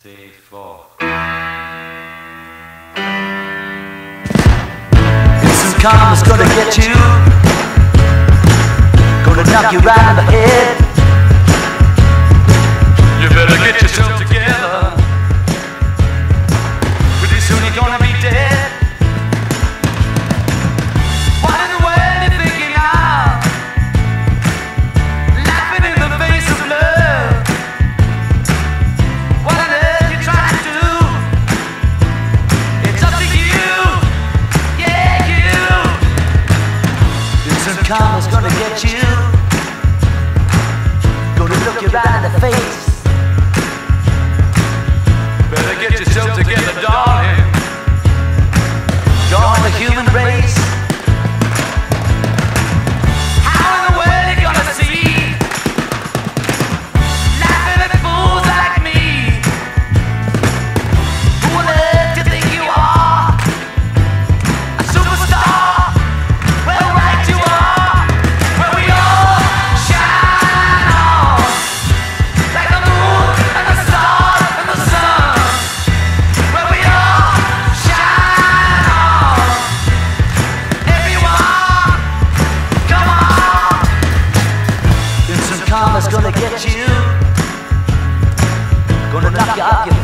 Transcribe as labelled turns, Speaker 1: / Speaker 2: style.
Speaker 1: C4.
Speaker 2: Some karma's gonna get you, gonna knock you right in the head.
Speaker 1: You better get yourself together. Pretty soon you're gonna be dead. What in the world you thinking of? Laughing in the face of love. What on earth you trying to do? It's up to you. Yeah, you.
Speaker 2: Some karma's gonna get you, gonna look you right in the face.
Speaker 1: Better get yourself together, darling.
Speaker 2: Join the human race.
Speaker 1: How in the world you gonna see? Laughing at fools like me. Who on earth do you think you are? A superstar? Well, right you are. Where we all shine on, like the moon and the stars and the sun. Where we all shine on. Everyone, come on.
Speaker 2: Some karma's gonna get you, gonna knock you off your